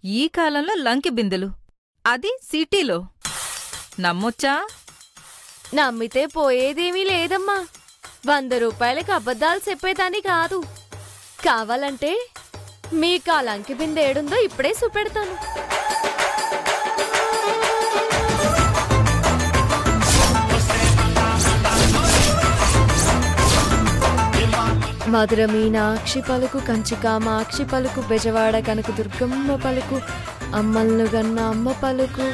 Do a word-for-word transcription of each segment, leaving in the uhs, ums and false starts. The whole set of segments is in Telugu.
ఈ కాలంలో లంకె బిందెలు, అది సిటీలో. నమ్మొచ్చా? నమ్మితే పోయేదేమీ లేదమ్మా. వంద రూపాయలకి అబద్ధాలు చెప్పేదాన్ని కాదు. కావాలంటే మీకు ఆ లంకె బిందె ఏడుందో ఇప్పుడే చూపెడతాను. మధుర మీనాక్షి పలుకు, కంచి కామాక్షి పలుకు, బెజవాడ కనక దుర్గమ్మ పలుకు, అమ్మల్ను గన్న అమ్మ పలుకు.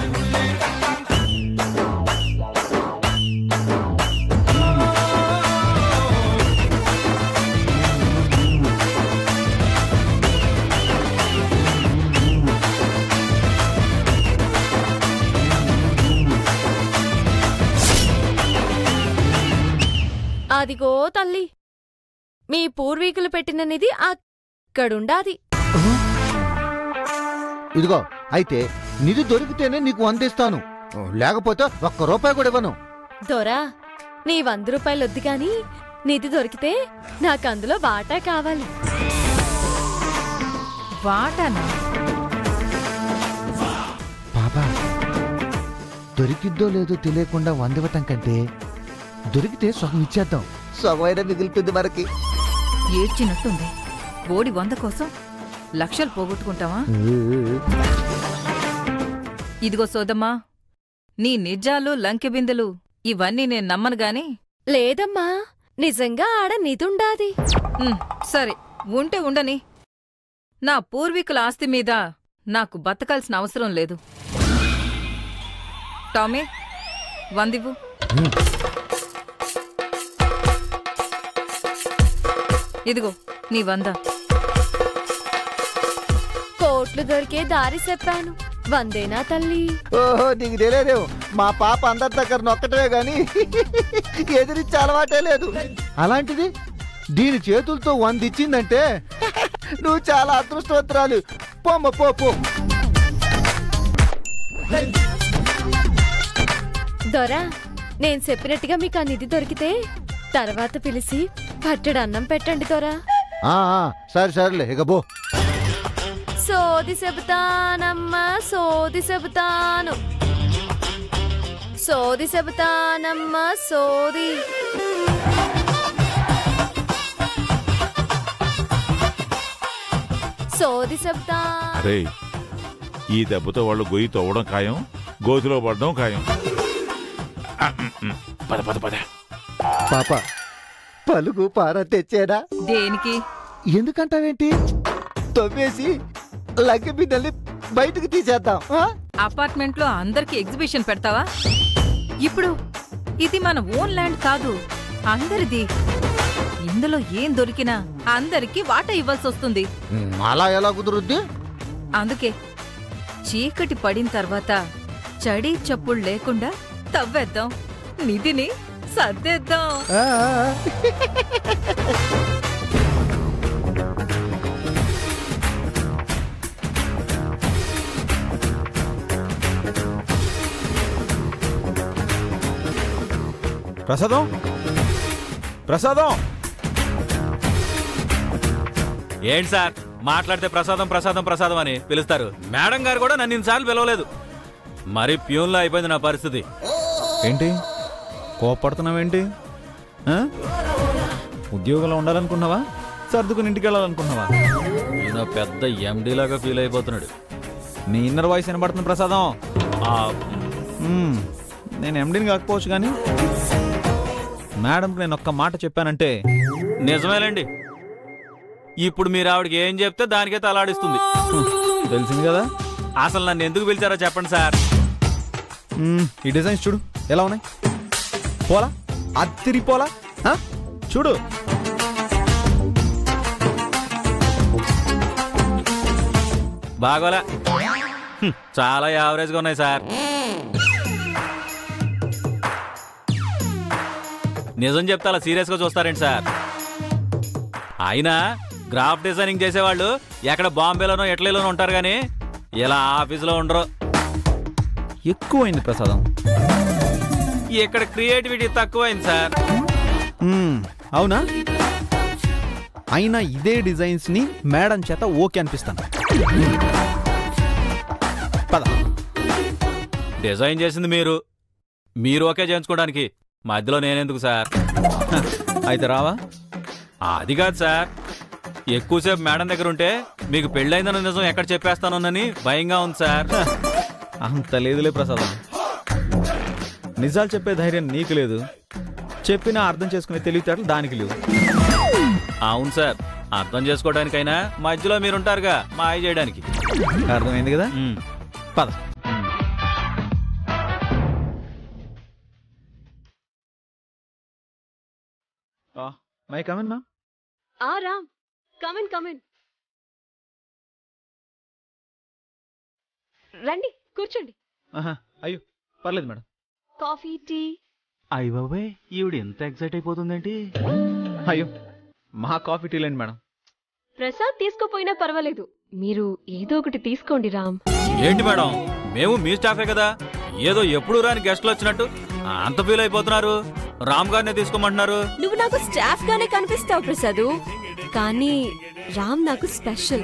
అదిగో తల్లి, మీ పూర్వీకులు పెట్టిన నిధి అక్కడుండాది. ఇదిగో, అయితే నిధి దొరికితేనే నీకు వందిస్తాను, లేకపోతే ఒక్క రూపాయి కూడా ఇవ్వను. దొరా, నీ వంద రూపాయలు వద్దు గాని నిధి దొరికితే నాకు అందులో వాటా కావాలి. వాటానా? బాబా, దొరికిద్దో లేదో తెలియకుండా వందివ్వటం కంటే దొరికితే సగం ఇచ్చేద్దాం, సగమైనా మిగిలిపోయింది మనకి. ఏడ్చినట్టుంది. బోడి వంద కోసం లక్షలు పోగొట్టుకుంటావా? ఇదిగో సోదమ్మా, నీ నిజాలు లంకె బిందెలు ఇవన్నీ నేను నమ్మను గాని. లేదమ్మా, నిజంగా ఆడ నిధుండాది. సరే, ఉంటే ఉండని. నా పూర్వీకుల ఆస్తి మీద నాకు బతకాల్సిన అవసరం లేదు. టామీ, వందివ్వు. ఇదిగో నీ వంద. కోట్లు దొరికే దారి చెప్పాను, వందేనా తల్లి? ఓహో, నీకు తెలియదేవు, మా పాప అందరి దగ్గర నొక్కటమే గాని ఎదిరిచ్చే అలవాటే లేదు. అలాంటిది దీని చేతులతో వంద ఇచ్చిందంటే నువ్వు చాలా అదృష్టవంతురాలు. పోమ్మ పో పో. దొరా, నేను చెప్పినట్టుగా మీకు ఆ నిధి దొరికితే తర్వాత పిలిచి పట్టడు అన్నం పెట్టండి దొరా. సరే సరేలే, ఇక బో. సోది చెబుతానమ్మా, సోది చెబుతాను, సోది చెబుతానమ్మా, సోది. సోది చెబుతా. అరే, ఈ దెబ్బతో వాళ్ళు గొయ్యి తవ్వడం ఖాయం, గోతిలో పడడం ఖాయం. పద పద పద. పాప, పలుగు పార తెచ్చేడా? దేనికి? ఎందుకంటావేంటి? తవ్వేసి లంకె బిందెల్ని బయటకు తీసేద్దాం. అపార్ట్మెంట్ లో అందరికి ఎగ్జిబిషన్ పెడతావా? ఇప్పుడు ఇది మన ఓన్ ల్యాండ్ కాదు, అందరిది. ఇందులో ఏం దొరికినా అందరికి వాటా ఇవ్వాల్సి వస్తుంది. అలా ఎలా కుదురుద్ది? అందుకే చీకటి పడిన తర్వాత చడి చప్పుడు లేకుండా తవ్వేద్దాం, నిధిని సర్దేద్దాం. ప్రసాదం, ప్రసాదం. ఏంటి సార్, మాట్లాడితే ప్రసాదం ప్రసాదం ప్రసాదం అని పిలుస్తారు? మేడం గారు కూడా నన్ను ఇన్నిసార్లు పిలవలేదు. మరి ప్యూన్లో అయిపోయింది నా పరిస్థితి. ఏంటి కోపడుతున్నావేంటి? ఉద్యోగంలో ఉండాలనుకున్నావా, సర్దుకుని ఇంటికి వెళ్ళాలనుకున్నావా? ఈయన పెద్ద ఎండీ లాగా ఫీల్ అయిపోతున్నాడు. నీ ఇన్నర్ వాయిస్ వినబడుతుంది ప్రసాదం. నేను ఎండీని కాకపోవచ్చు కానీ మేడంకి నేను ఒక్క మాట చెప్పానంటే నిజమేలేండి. ఇప్పుడు మీరు ఆవిడకి ఏం చెప్తే దానికే తలాడిస్తుంది. తెలిసింది కదా. అసలు నన్ను ఎందుకు పిలిచారో చెప్పండి సార్. ఈ డిజైన్స్ చూడు ఎలా ఉన్నాయి, పోలా అత్తిరి పోలా. చూడు, బాగోలా, చాలా యావరేజ్గా ఉన్నాయి సార్. నిజం చెప్తే అలా సీరియస్గా చూస్తారేంటి సార్? అయినా గ్రాఫ్ డిజైనింగ్ చేసేవాళ్ళు ఎక్కడ బాంబేలోనో ఇటలీలోనో ఉంటారు కానీ ఇలా ఆఫీసులో ఉండరు. ఎక్కువైంది ప్రసాదం. ఇక్కడ క్రియేటివిటీ తక్కువైంది సార్. అవునా? అయినా ఇదే డిజైన్స్ ని మేడం చేత ఓకే అనిపిస్తాను. పద. డిజైన్ చేసింది మీరు మీరు ఓకే చేయించుకోవడానికి మధ్యలో నేనెందుకు సార్? అయితే రావా? అది కాదు సార్, ఎక్కువసేపు మేడం దగ్గర ఉంటే మీకు పెళ్ళైందన్న నిజం ఎక్కడ చెప్పేస్తానోనని భయంగా ఉంది సార్. అంత లేదులే ప్రసాదం. నిజాలు చెప్పే ధైర్యం నీకు లేదు, చెప్పినా అర్థం చేసుకునే తెలివితేటలు దానికి లేవు. అవును సార్, అర్థం చేసుకోవడానికైనా మధ్యలో మీరుంటారుగా మాయ చేయడానికి. అర్థమైంది కదా? ఉమ్. పద. మై కమన్ మా. ఆ రామ్, కమిన్ కమిన్. రండి కూర్చోండి. ఆహా, అయ్యో పర్లేదు మేడం. Coffee, tea? అయ్య బాబాయ్, ఈవిడ ఎంత ఎక్సైట్ అయిపోతుందేంటి? అయ్యో మా కాఫీ టీ లేండి మేడం. ప్రసాద్ తీసుకోపోయినా పర్వాలేదు, మీరు ఏదో ఒకటి తీసుకోండి రామ్. ఏంటి మేడం, మేము మీ స్టాఫే కదా, ఏదో ఎప్పుడు రాని గెస్ట్లు వచ్చినట్టు అంత ఫీల్ అయిపోతున్నారు. రామ్ గారినే తీసుకోమంటున్నారు. నువ్వు నాకు స్టాఫ్ గానే కనిపిస్తావు ప్రసాద్, కానీ రామ్ నాకు స్పెషల్.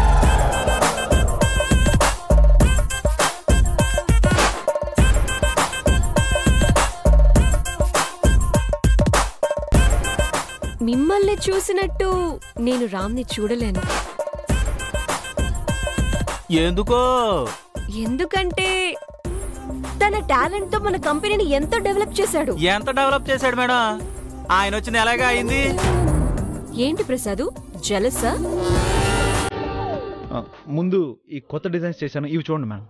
మిమ్మల్ని చూసినట్టు నేను రామ్ని చూడలేను. ఎందుకో? ఎందుకంటే తన టాలెంట్ తో మన కంపెనీని ఎంతో డెవలప్ చేశాడు. ఎంత డెవలప్ చేశాడు మేడం? ఆయన వచ్చిన ఎలాగా అయింది? ఏంటి ప్రసాద్, జలసా? ముందు ఈ కొత్త డిజైన్స్ చేశాను, ఇవి చూడండి మేడం.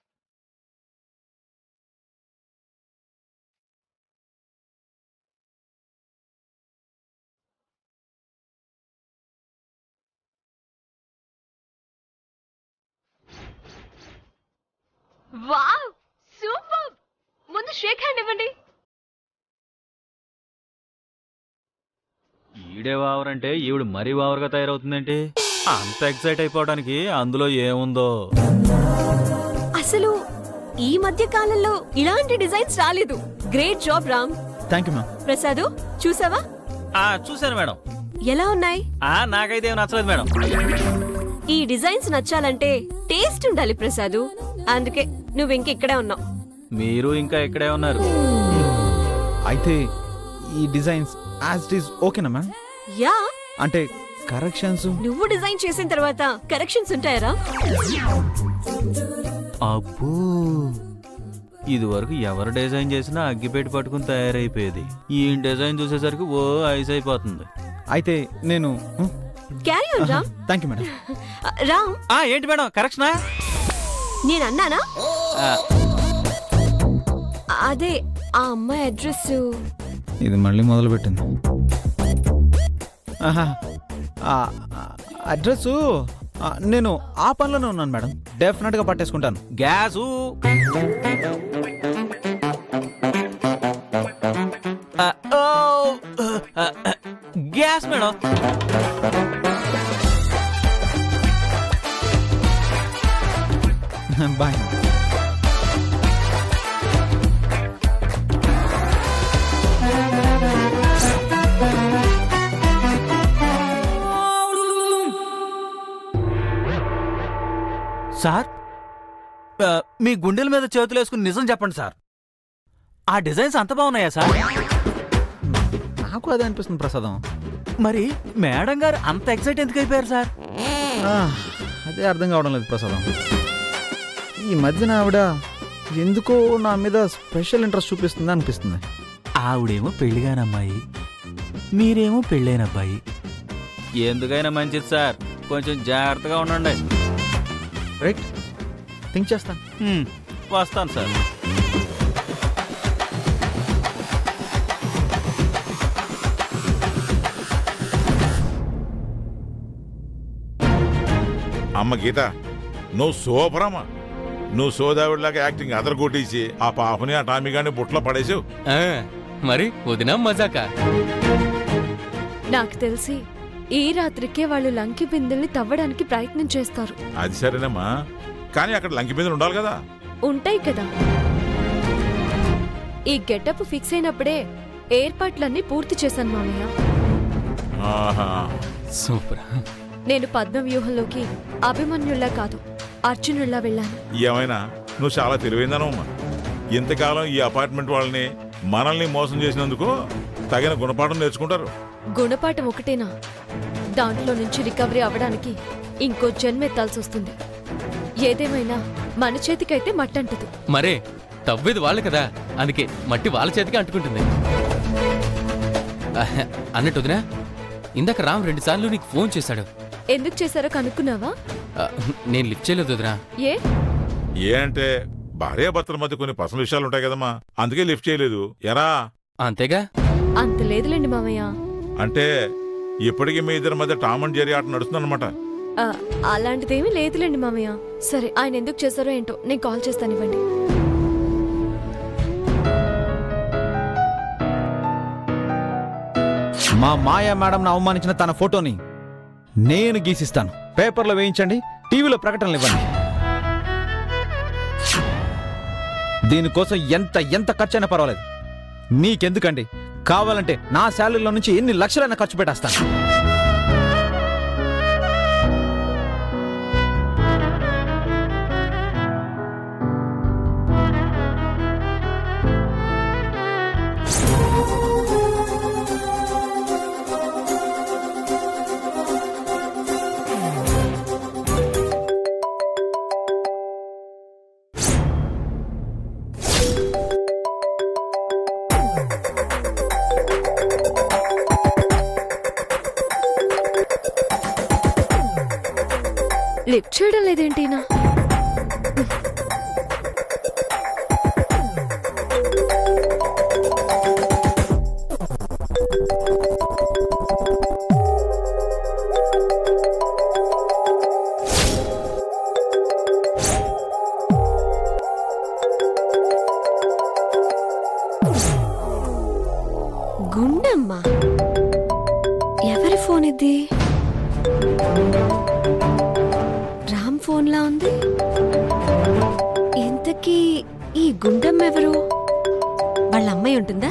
Wow, super. ముందు షేక్ హ్యాండ్ ఇవ్వండి. ఈడే వావరంటే ఈవిడ మరీ వావరుగా తయారవుతుందేంటి? అంత ఎక్సైట్ అయిపోవడానికి అందులో ఏముందో? అసలు ఈ మధ్య కాలంలో ఇలాంటి డిజైన్స్ రాలేదు. Great job Ram. Thank you ma'am. Prasad చూసావా? ఆ చూశాను మేడం. ఎలా ఉన్నాయి? ఆ నాకైతే ఏం నచ్చలేదు మేడం. ఈ డిజైన్స్ నచ్చాలంటే టేస్ట్ ఉండాలి ప్రసాద్, అందుకే నువ్వు ఇంక ఇక్కడే ఉన్నావు. మీరు ఇంకా ఇక్కడే ఉన్నారు. అయితే ఈ డిజైన్స్ యాజ్ ఇట్ ఈస్ ఓకేనా మ్యామ్? యా. అంటే కరెక్షన్స్? నువ్వు డిజైన్ చేసిన తర్వాత కరెక్షన్స్ ఉంటాయరా? అబ్బో, ఇది వరకు ఎవరు డిజైన్ చేసినా అగ్గిపెట్టి పట్టుకుని తయారైపోయేది. ఈ డిజైన్ చూసేసరికి ఓ ఐస్ అయిపోతుంది. అయితే నేను carry on Ram. Thank you madam. Ram, ఆ ఏంటి మేడం కరెక్షనా? నేను అన్నానా? అదే ఆ అమ్మాయి అడ్రస్. ఇది మళ్ళీ మొదలు పెట్టింది. అడ్రస్ నేను ఆ పనిలోనే ఉన్నాను మేడం, డెఫినెట్ గా పట్టేసుకుంటాను. Gas gas madam. Bye. Sir, మీ గుండెల మీద చేతులు వేసుకుని నిజం చెప్పండి సార్, ఆ డిజైన్స్ అంత బాగున్నాయా సార్? నాకు అదే అనిపిస్తుంది ప్రసాదం. మరి మేడం గారు అంత ఎక్సైట్ ఎందుకు అయిపోయారు సార్? అదే అర్థం కావడం లేదు ప్రసాదం. ఈ మధ్యన ఆవిడ ఎందుకో నా మీద స్పెషల్ ఇంట్రెస్ట్ చూపిస్తుంది అనిపిస్తుంది. ఆవిడేమో పెళ్లిగాని అమ్మాయి, మీరేమో పెళ్ళైన అబ్బాయి. ఎందుకైనా మంచిది సార్, కొంచెం జాగ్రత్తగా ఉండండి. రైట్, థింక్ చేస్తాను. వస్తాను సార్. అమ్మ గీత, నువ్వు సూపరమ్మా. నువ్వు సోదావిడిలాగా యాక్టింగ్ అదరగొట్టేసి ఆ పాపని ఆ టామిగాని బుట్లో పడేసావు. మరి వదినా మజాక. నాకు తెలిసి ఈ రాత్రికే వాళ్ళు లంకి బిందెల్ని తవ్వడానికి ప్రయత్నం చేస్తారు. అది సరేనమ్మా, కానీ అక్కడ లంకి బిందెలు ఉండాలి కదా. ఉంటాయి కదా. ఈ గెటప్ ఫిక్స్ అయినప్పుడే ఏర్పాట్లన్నీ పూర్తి చేశాను మామయ్య. ఆహా, సూపర్. నేను పద్మ వ్యూహంలోకి అభిమన్యుల్లా కాదు, అర్జునుడిలా వెళ్ళాను. ఏమైనా నువ్వు చాలా తెలివైందనమ్మా. ఇంతకాలం ఈ అపార్ట్మెంట్ వాళ్ళని మనల్ని మోసం చేసినందుకు తగిన గుణపాఠం నేర్చుకుంటారు. గుణపాఠం ఒకటేనా? దాంట్లో నుంచి రికవరీ అవ్వడానికి ఇంకో జన్మెత్తాల్సి వస్తుంది. ఏదేమైనా మన చేతికైతే మట్టంటదు. మరే తవ్వేది వాళ్ళు కదా, అందుకే మట్టి వాళ్ళ చేతికి అంటుకుంటుంది. అన్నట్టు వదినా, ఇందాక రామ్ రెండు సార్లు నీకు ఫోన్ చేశాడు. ఎందుకు చేశారో కనుక్కున్నావా? నేను లిఫ్ట్ చేయలేదు వదినా. ఏ ఏ అంటే భార్యాభర్తల మధ్య కొన్ని పర్సనల్ విషయాలు ఉంటాయి కదమ్మా, అందుకే లిఫ్ట్ చేయలేదు. ఎరా అంతేగా? అంత లేదులేండి మామయ్య. అంటే ఇప్పటికీ మీ ఇద్దరి మధ్య టామ్ అండ్ జెర్రీ ఆట నడుస్తుందన్నమాట. అలాంటిదేమీ లేదులేండి మామయ్య. సరే, ఆయన ఎందుకు చేశారో ఏంటో నేను కాల్ చేస్తాను, ఇవ్వండి. మా మాయా మేడంను అవమానించిన తన ఫోటోని నేను గీసిస్తాను. పేపర్లో వేయించండి, టీవీలో ప్రకటనలు ఇవ్వండి. దీనికోసం ఎంత ఎంత ఖర్చైనా పర్వాలేదు. మీకెందుకండి? కావాలంటే నా శాలరీలో నుంచి ఎన్ని లక్షలైనా ఖర్చు పెట్టేస్తాను. లిఫ్ట్ చేయడం లేదేంటినా? గుండమ్మ, ఎవరి ఫోన్ ఇది? రామ్ ఫోన్లా ఉంది. ఇంతకీ ఈ గుండమ్మ ఎవరు? వాళ్ళ అమ్మాయి ఉంటుందా?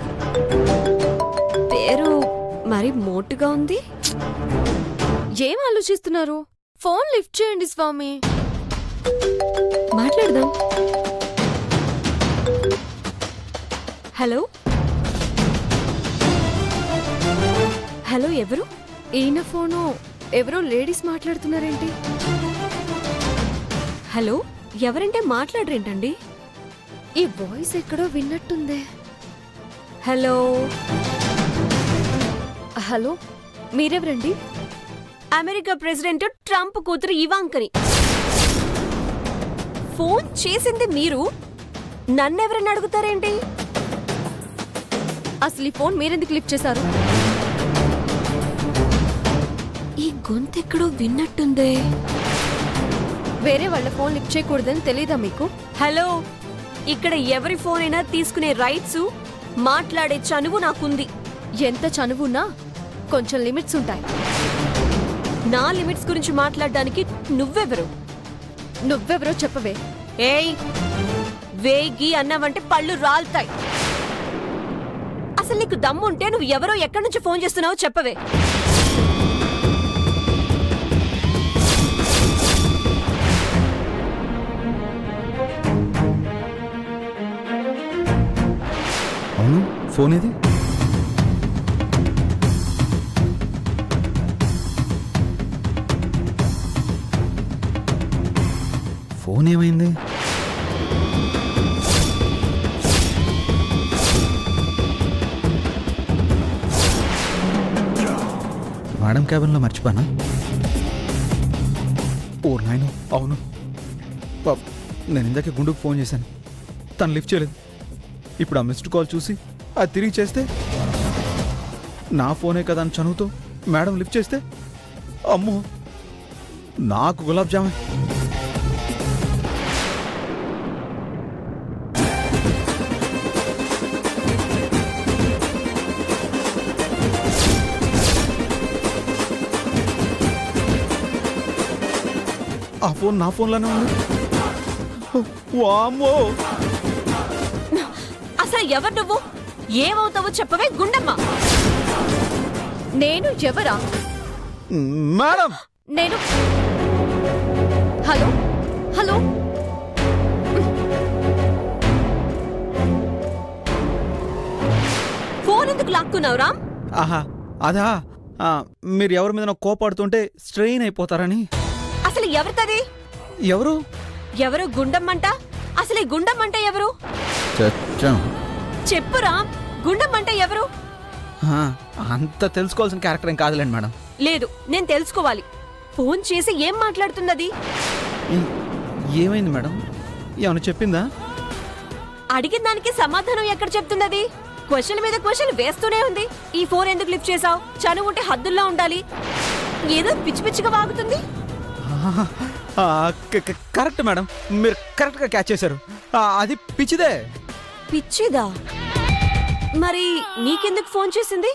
పేరు మరి మోటుగా ఉంది. ఏం ఆలోచిస్తున్నారు? ఫోన్ లిఫ్ట్ చేయండి స్వామి, మాట్లాడదాం. హలో హలో, ఎవరు? ఈయన ఫోను. ఎవరో లేడీస్ మాట్లాడుతున్నారేంటి? హలో, ఎవరంటే మాట్లాడరేంటండి? ఈ వాయిస్ ఎక్కడో విన్నట్టుందే. హలో హలో, మీరెవరండి? అమెరికా ప్రెసిడెంట్ ట్రంప్ కూతురు ఇవాంకని. ఫోన్ చేసింది మీరు, నన్నెవరని అడుగుతారేంటి? అసలు ఈ ఫోన్ మీరెందుకు లిఫ్ట్ చేశారు? ఈ గొంతెక్కడో విన్నట్టుందే. వేరే వాళ్ళ ఫోన్ లిఫ్ట్ చేయకూడదని తెలీదా మీకు? హలో, ఇక్కడ ఎవరి ఫోన్ అయినా తీసుకునే రైట్స్, మాట్లాడే చనువు నాకుంది. ఎంత చనువున్నా కొంచెం లిమిట్స్ ఉంటాయి. నా లిమిట్స్ గురించి మాట్లాడడానికి నువ్వెవరు? నువ్వెవరో చెప్పవే. ఏయ్, వేగి అన్నావంటే పళ్ళు రాలుతాయి. అసలు నీకు దమ్ముంటే నువ్వు ఎవరో ఎక్కడి నుంచి ఫోన్ చేస్తున్నావో చెప్పవే. అవును, ఫోన్ ఇది. ఫోన్ ఏమైంది? మేడం క్యాబిన్లో మర్చిపోనా? ఓ నాయను, అవును. నేను ఇందాకే గుండుకు ఫోన్ చేశాను, తను లిఫ్ట్ చేయలేదు. ఇప్పుడు ఆ మిస్డ్ కాల్ చూసి అది తిరిగి చేస్తే నా ఫోనే కదా అని చనువుతో మేడం లిఫ్ట్ చేస్తే, అమ్మో, నాకు గులాబ్ జామే. ఆ ఫోన్ నా ఫోన్లోనే ఉంది. వామ్మో, అసలు ఎవరు నువ్వు? ఏమవుతావో చెప్పవే గుండమ్మ. నేను ఎవరా? మేడం, నేను హలో హలో ఫోన్ ఎందుకు లాక్కున్నావు రామ్? ఆహా అదా ఆ, మీరు ఎవరి మీద కోపాడుతుంటే స్ట్రెయిన్ అయిపోతారని. అసలు ఎవరితది? ఎవరు ఎవరు గుండమ్మంట? అసలు ఈ గుండమ్మంట ఎవరు? చెప్పు రామ్, గుండమ్మంట ఎవరు? ఆ, అంత తెలుసుకోవాల్సిన క్యారెక్టర్ ఏం కాదులేండి మేడం. లేదు, నేను తెలుసుకోవాలి. ఫోన్ చేసి ఏం మాట్లాడుతున్నది? ఈ- ఏమైంది మేడం? ఏమైనా చెప్పిందా? అడిగిన దానికి సమాధానం ఎక్కడ చెప్తున్నది? క్వశ్చన్ మీద క్వశ్చన్ వేస్తూనే ఉంది. ఈ ఫోన్ ఎందుకు లిఫ్ట్ చేసావు? చనువు ఉంటే హద్దుల్లో ఉండాలి. ఏదో పిచ్చి పిచ్చిగా వాగుతుంది. ఆ, క- క- కరెక్ట్ మేడం, మీరు కరెక్ట్గా క్యాచ్ చేశారు. ఆ, అది పిచ్చిదే. పిచ్చిదా? మరి నీకెందుకు ఫోన్ చేసింది?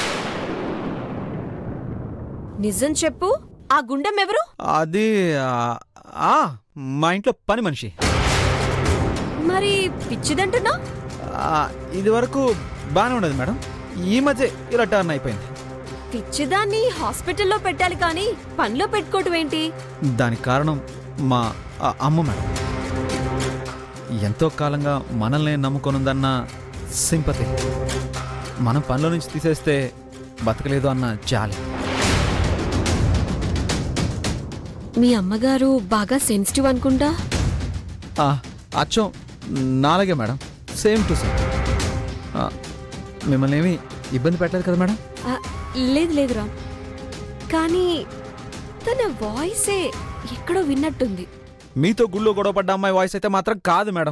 నిజం చెప్పు, ఆ గుండెం ఎవరు? అది ఆ, ఆ, మా ఇంట్లో పని మనిషి. మరి పిచ్చిదంటున్నా? ఆ, ఇది వరకు బాగానే ఉండదు మేడం, ఈ మధ్య ఇలా టర్న్ అయిపోయింది. పిచ్చిదాన్ని హాస్పిటల్లో పెట్టాలి కానీ పనిలో పెట్టుకోవటం ఏంటి? దానికి కారణం మా ఆ, అమ్మ మేడం. ఎంతో కాలంగా మనల్ని నమ్ముకొనుందన్న సింపతి, మనం పనిలో నుంచి తీసేస్తే బతకలేదు అన్న జాలి. మీ అమ్మగారు బాగా సెన్సిటివ్ అనుకుంటా. ఆ, అచ్చం నాలాగే మేడం, సేమ్ టు సేమ్. ఆ, మిమ్మల్ని ఏమీ ఇబ్బంది పెట్టలేదు కదా మేడం? ఆ, లేదు లేదు రామ్, కానీ తన వాయిసే ఎక్కడో విన్నట్టుంది. మీతో గుళ్ళో గొడవపడ్డ అమ్మాయి వాయిస్ అయితే మాత్రం కాదు మేడం.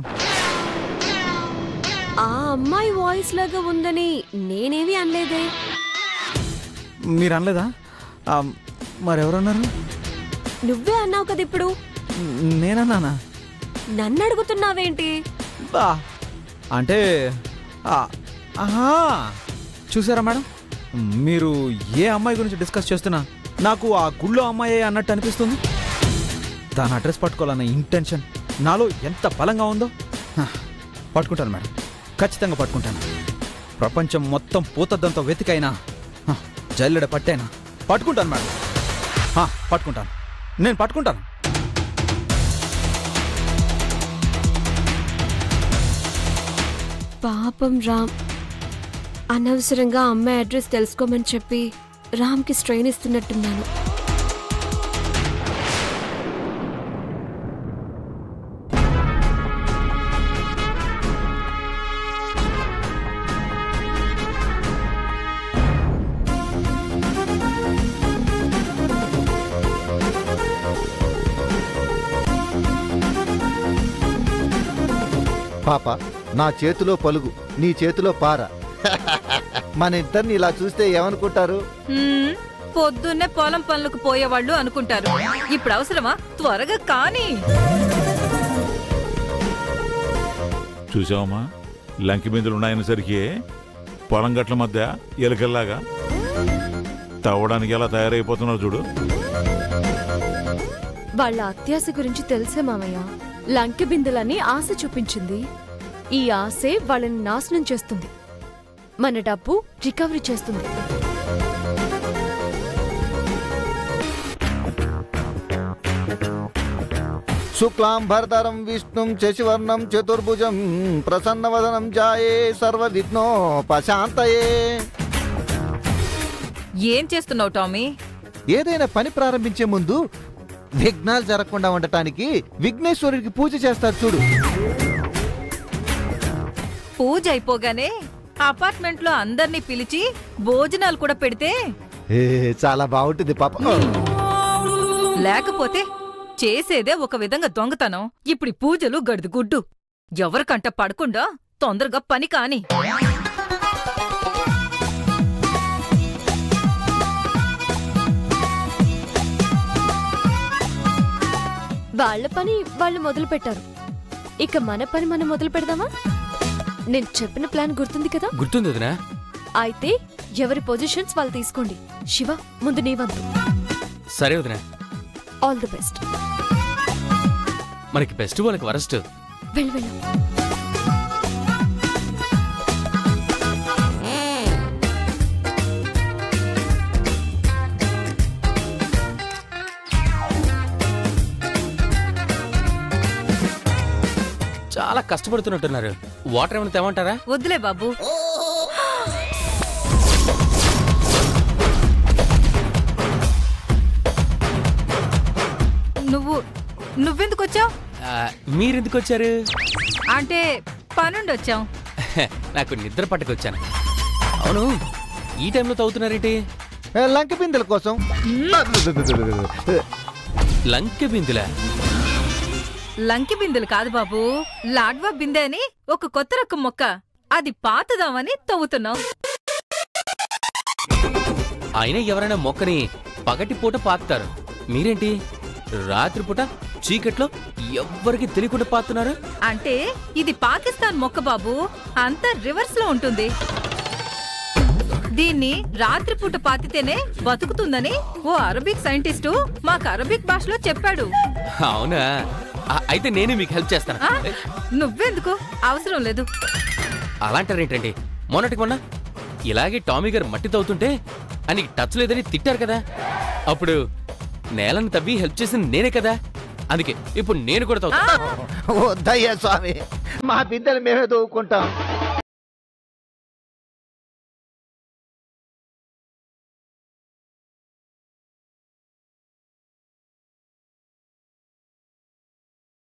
ఆ అమ్మాయి వాయిస్ లాగా ఉందని నేనేవి అనలేదే. మీరు అనలేదా? ఆ, మరెవరన్నారు? నువ్వే అన్నావు కదా ఇప్పుడు. నేనన్నానా? నన్ను అడుగుతున్నావేంటి? బా అంటే ఆ, ఆహా, చూసారా మేడం, మీరు ఏ అమ్మాయి గురించి డిస్కస్ చేస్తున్నా నాకు ఆ గుళ్ళో అమ్మాయి అన్నట్టు అనిపిస్తుంది. దాని అడ్రస్ పట్టుకోవాలన్న ఇంటెన్షన్ నాలో ఎంత బలంగా ఉందో. హ, పట్టుకుంటాను మేడం, ఖచ్చితంగా పట్టుకుంటాను. ప్రపంచం మొత్తం పూతద్దంతో వెతికైనా హ, జల్లెడ పట్టైనా పట్టుకుంటాను మేడం. హ, పట్టుకుంటాను, నేను పట్టుకుంటాను. పాపం రామ్, అనవసరంగా అమ్మాయి అడ్రస్ తెలుసుకోమని చెప్పి రామ్కి స్ట్రెయిన్ ఇస్తున్నట్టున్నాను. పాప, నా చేతిలో పలుగు, నీ చేతిలో పార. మన ఇద్దరిని ఇలా చూస్తే ఏమనుకుంటారు? హ్మ్, పొద్దున్నే పొలం పనులకు పోయేవాళ్ళు అనుకుంటారు. ఇప్పుడు అవసరమా? త్వరగా కానీ. చూసావమ్మా, లంకి బిందులు ఉన్నాయనేసరికి పొలం గట్ల మధ్య ఎలుకల్లాగా తవ్వడానికి ఎలా తయారైపోతున్నావు చూడు. వాళ్ళ అత్యాశ గురించి తెలిసే మామయ్య. లంకె బిందెలని ఆశ చూపించింది. ఈ ఆశే వాళ్ళని నాశనం చేస్తుంది, మన డబ్బు రికవరీ చేస్తుంది. శుక్లాం భరధరం విష్ణుం శశివర్ణం చతుర్భుజం ప్రసన్నవదనం జాయే సర్వ విఘ్నోపశాంతయే. ఏం చేస్తున్నావు టామీ? ఏదైనా పని ప్రారంభించే ముందు విఘ్నాలు జరగకుండా ఉండటానికి విఘ్నేశ్వరుడికి పూజ చేస్తారు చూడు. పూజ అయిపోగానే అపార్ట్మెంట్ లో అందరినీ పిలిచి భోజనాలు కూడా పెడితే ఏ చాలా బాగుంటుంది పాప. లేకపోతే చేసేదే ఒక విధంగా దొంగతనం. ఇప్పుడు ఈ పూజలు గడిది గుడ్డు. ఎవరికంట పడకుండా తొందరగా పని కాని. వాళ్ళ పని వాళ్ళు మొదలు పెట్టారు, ఇక మన పని మనం మొదలు పెడదామా? నేను చెప్పిన ప్లాన్ గుర్తుంది కదా? గుర్తుంది వదినా. అయితే ఎవరి పొజిషన్స్ వాళ్ళు తీసుకోండి. శివ, ముందు నీ వంతు. సరే వదినా, ఆల్ ది బెస్ట్. మనకి బెస్ట్ వాళ్ళకి వరస్ట్. వెళ్ళు వెళ్ళు. చాలా కష్టపడుతున్నట్టున్నారు. వాటర్ ఏమైనా తెమ్మంటారా? వద్దులే బాబు. నువ్వు నువ్వెందుకు వచ్చావు? మీరెందుకు వచ్చారు? అంటే పనుండి వచ్చాం. నాకు నిద్ర పట్టుకొచ్చాను. అవును, ఈ టైంలో తాగుతున్నారేంటి? లంక బిందెల కోసం. లంకె బిందులా? లంకి బిందెలు కాదు బాబు, లాడ్వా బిందె అని ఒక కొత్త రకం మొక్క. అది పాతుదామని తవ్వుతున్నాం. అయినా ఎవరైనా మొక్కని పగటిపూట పాతుతారు, మీరేంటి రాత్రిపూట చీకట్లో ఎవ్వరికి తెలియకుండా పాతున్నారు? అంటే ఇది పాకిస్తాన్ మొక్క బాబు, అంతా రివర్స్ లో ఉంటుంది. దీన్ని రాత్రిపూట పాతితేనే బతుకుతుందని ఓ అరబిక్ సైంటిస్టు మాకు అరబిక్ భాషలో చెప్పాడు. అవునా? అయితే నేను మీకు హెల్ప్ చేస్తాను. నువ్వెందుకు? అవసరం లేదు. అలాంటారేంటండి? మొన్నటికి మొన్న ఇలాగే టామీ గారు మట్టి తవ్వుతుంటే ఆయనకి టచ్ లేదని తిట్టారు కదా, అప్పుడు నేలను తవ్వి హెల్ప్ చేసింది నేనే కదా, అందుకే ఇప్పుడు నేను కూడా తవ్వుతాను. వద్దయ్యా స్వామి, మా బిందెలు మేమే తవ్వుకుంటాం.